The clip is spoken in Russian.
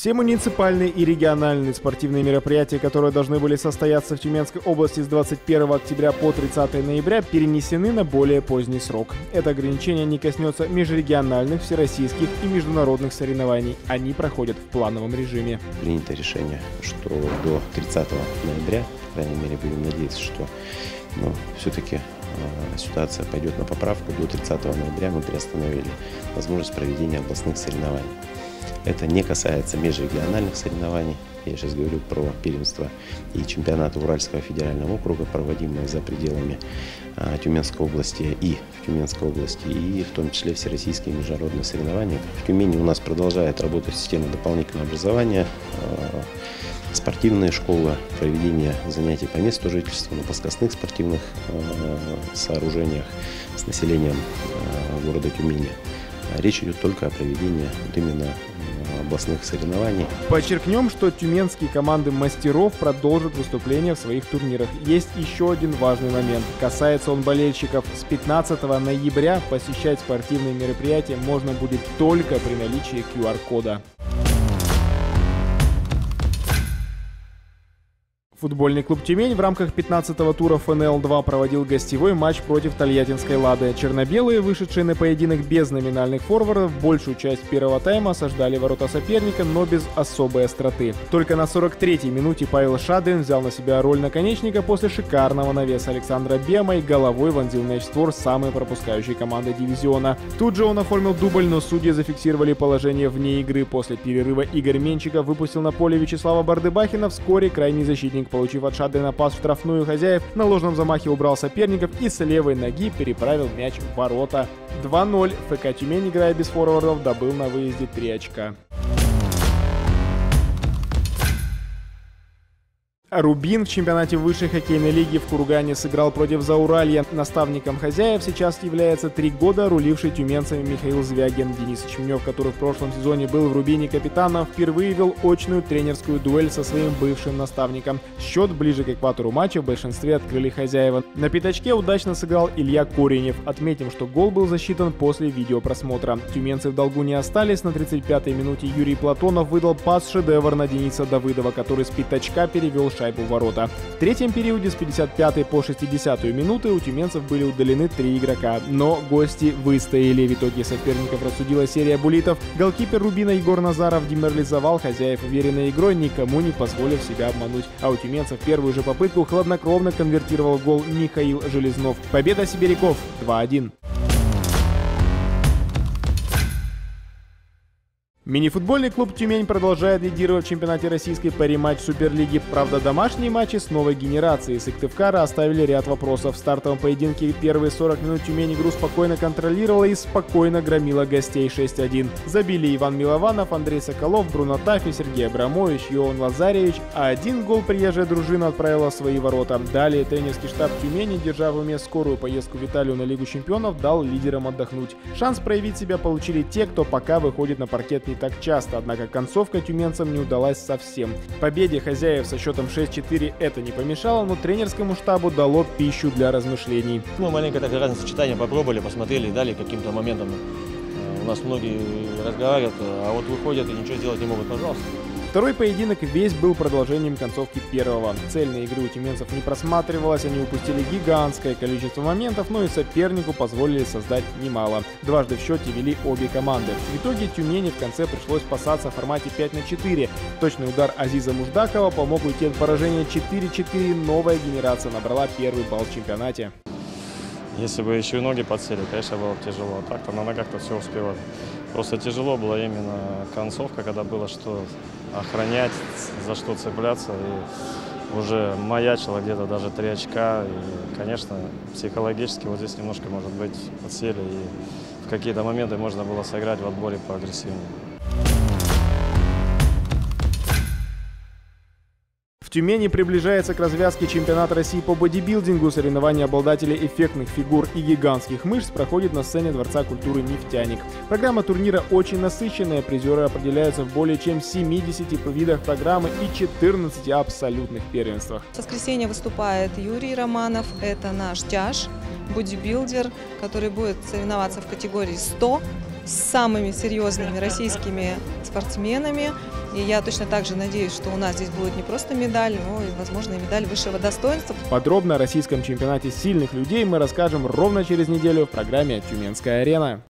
Все муниципальные и региональные спортивные мероприятия, которые должны были состояться в Тюменской области с 21 октября по 30 ноября, перенесены на более поздний срок. Это ограничение не коснется межрегиональных, всероссийских и международных соревнований. Они проходят в плановом режиме. Принято решение, что до 30 ноября, по крайней мере, будем надеяться, что все-таки ситуация пойдет на поправку. До 30 ноября мы приостановили возможность проведения областных соревнований. Это не касается межрегиональных соревнований. Я сейчас говорю про первенство и чемпионаты Уральского федерального округа, проводимые за пределами Тюменской области и в Тюменской области, и в том числе всероссийские международные соревнования. В Тюмени у нас продолжает работать система дополнительного образования, спортивная школа, проведение занятий по месту жительства на плоскостных спортивных сооружениях с населением города Тюмени. Речь идет только о проведении именно областных соревнований. Подчеркнем, что тюменские команды мастеров продолжат выступления в своих турнирах. Есть еще один важный момент. Касается он болельщиков. С 15 ноября посещать спортивные мероприятия можно будет только при наличии QR-кода. Футбольный клуб «Тюмень» в рамках 15-го тура ФНЛ-2 проводил гостевой матч против тольяттинской «Лады». Черно-белые, вышедшие на поединок без номинальных форвардов, большую часть первого тайма осаждали ворота соперника, но без особой остроты. Только на 43-й минуте Павел Шадрин взял на себя роль наконечника после шикарного навеса Александра Бема и головой вонзил мяч в створ самой пропускающей команды дивизиона. Тут же он оформил дубль, но судьи зафиксировали положение вне игры. После перерыва Игорь Менчиков выпустил на поле Вячеслава Бардыбахина. Вскоре крайний защитник, получив от Шадрина пас в штрафную хозяев, на ложном замахе убрал соперников и с левой ноги переправил мяч в ворота. 2-0. ФК «Тюмень», играя без форвардов, добыл на выезде 3 очка. Рубин в чемпионате высшей хоккейной лиги в Кургане сыграл против Зауралья. Наставником хозяев сейчас является 3 года руливший тюменцами Михаил Звягин. Денис Ячменев, который в прошлом сезоне был в Рубине капитаном, впервые вел очную тренерскую дуэль со своим бывшим наставником. Счет ближе к экватору матча в большинстве открыли хозяева. На пятачке удачно сыграл Илья Коренев. Отметим, что гол был засчитан после видеопросмотра. Тюменцы в долгу не остались. На 35-й минуте Юрий Платонов выдал пас-шедевр на Дениса Давыдова, который с пятачка перевел шайбу в ворота. В третьем периоде с 55-й по 60-ю минуты у тюменцев были удалены 3 игрока, но гости выстояли. В итоге соперников рассудила серия буллитов. Голкипер Рубина Егор Назаров деморализовал хозяев уверенной игрой, никому не позволив себя обмануть. А у тюменцев первую же попытку хладнокровно конвертировал гол Михаил Железнов. Победа сибиряков 2-1. Мини-футбольный клуб «Тюмень» продолжает лидировать в чемпионате российской по рематч Суперлиги. Правда, домашние матчи с новой генерацией Сыктывкара оставили ряд вопросов. В стартовом поединке первые 40 минут Тюмень игру спокойно контролировала и спокойно громила гостей 6-1. Забили Иван Милованов, Андрей Соколов, Бруно Тафи, Сергей Абрамович, Йоан Лазаревич, а один гол приезжая дружина отправила в свои ворота. Далее тренерский штаб Тюмени, держа в уме скорую поездку в Италию на Лигу чемпионов, дал лидерам отдохнуть. Шанс проявить себя получили те, кто пока выходит на паркет не так часто, однако концовка тюменцам не удалась совсем. Победе хозяев со счетом 6-4 это не помешало, но тренерскому штабу дало пищу для размышлений. Мы маленько так разные сочетания попробовали, посмотрели, дали каким-то моментом. У нас многие разговаривают, а вот выходят и ничего сделать не могут, пожалуйста. Второй поединок весь был продолжением концовки первого. Цельной игры у тюменцев не просматривалось, они упустили гигантское количество моментов, но и сопернику позволили создать немало. Дважды в счете вели обе команды. В итоге Тюмени в конце пришлось спасаться в формате 5-4. Точный удар Азиза Муждакова помог уйти от поражения 4-4. Новая генерация набрала первый балл в чемпионате. Если бы еще и ноги подсели, конечно, было бы тяжело. А так-то на ногах-то все успевали. Просто тяжело было именно концовка, когда было что охранять, за что цепляться. И уже маячило где-то даже 3 очка. И, конечно, психологически вот здесь немножко, может быть, подсели. И в какие-то моменты можно было сыграть в отборе поагрессивнее. В Тюмени приближается к развязке чемпионата России по бодибилдингу. Соревнования обладателей эффектных фигур и гигантских мышц проходят на сцене Дворца культуры «Нефтяник». Программа турнира очень насыщенная. Призеры определяются в более чем 70 видах программы и 14 абсолютных первенствах. В воскресенье выступает Юрий Романов. Это наш тяж, бодибилдер, который будет соревноваться в категории 100 с самыми серьезными российскими спортсменами. И я точно так же надеюсь, что у нас здесь будет не просто медаль, но и, возможно, и медаль высшего достоинства. Подробно о российском чемпионате сильных людей мы расскажем ровно через неделю в программе «Тюменская арена».